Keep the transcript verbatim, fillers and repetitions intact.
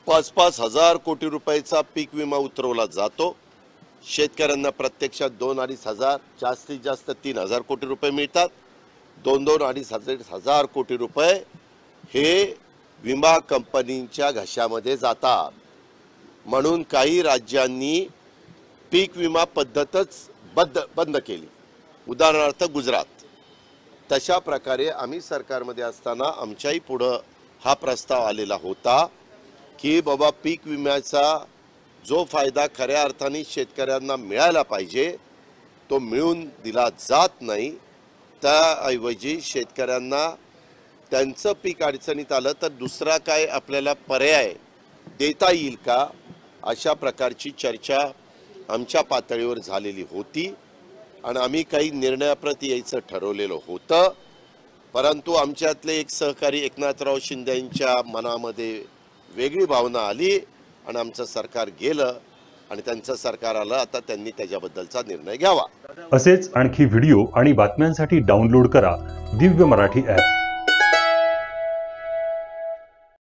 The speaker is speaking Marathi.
पाच पाच हजार कोटी रुपयाचा पीक विमा उतरवला जातो। शेतकऱ्यांना प्रत्यक्षात दोन अडीच हजार जास्तीत जास्त तीन हजार कोटी रुपये मिळतात। दोन दोन अडीच हजार कोटी रुपये हे विमा कंपनींच्या घशामध्ये जातात। म्हणून काही राज्यांनी पीक विमा पद्धतच बंद बंद केली, उदाहरणार्थ गुजरात। तशा प्रकारे आम्ही सरकारमध्ये असताना आमच्याही पुढे हा प्रस्ताव आलेला होता की बाबा पीक विम्याचा जो फायदा खऱ्या अर्थाने शेतकऱ्यांना मिळाला पाहिजे तो मिळून दिला जात नाही। त्याऐवजी शेतकऱ्यांना त्यांचं पीक अडचणीत आलं तर दुसरा काय आपल्याला पर्याय देता येईल का, अशा प्रकारची चर्चा आमच्या पातळीवर झालेली होती आणि आम्ही काही निर्णयाप्रती यायचं ठरवलेलं होतं। परंतु आमच्यातले एक सहकारी एकनाथराव शिंदे यांच्या मनामध्ये वेगळी भावना आली आणि आमचं सरकार गेलं आणि त्यांचं सरकार आलं। आता त्यांनी त्याच्याबद्दलचा निर्णय घ्यावा। असेच आणखी व्हिडिओ आणि बातम्यांसाठी डाउनलोड करा दिव्य मराठी ॲप।